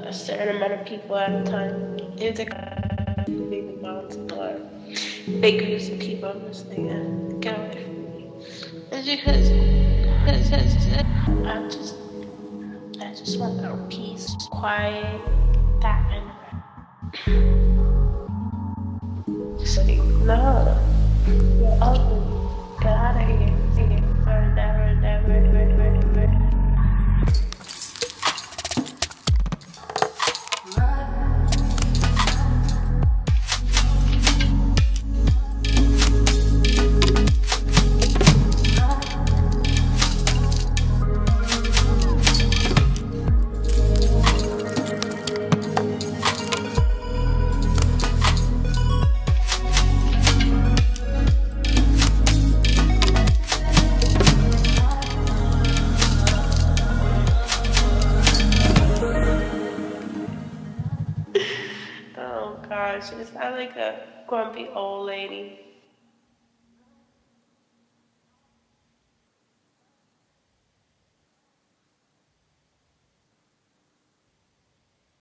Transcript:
a certain amount of people at a time. It was like a big amount or big groups of people. I'm just like, get away from me. It's because I just want a peace, quiet, that kind of. Just like, no, you're ugly. Get out of here. Never. Oh gosh, it's not like a grumpy old lady.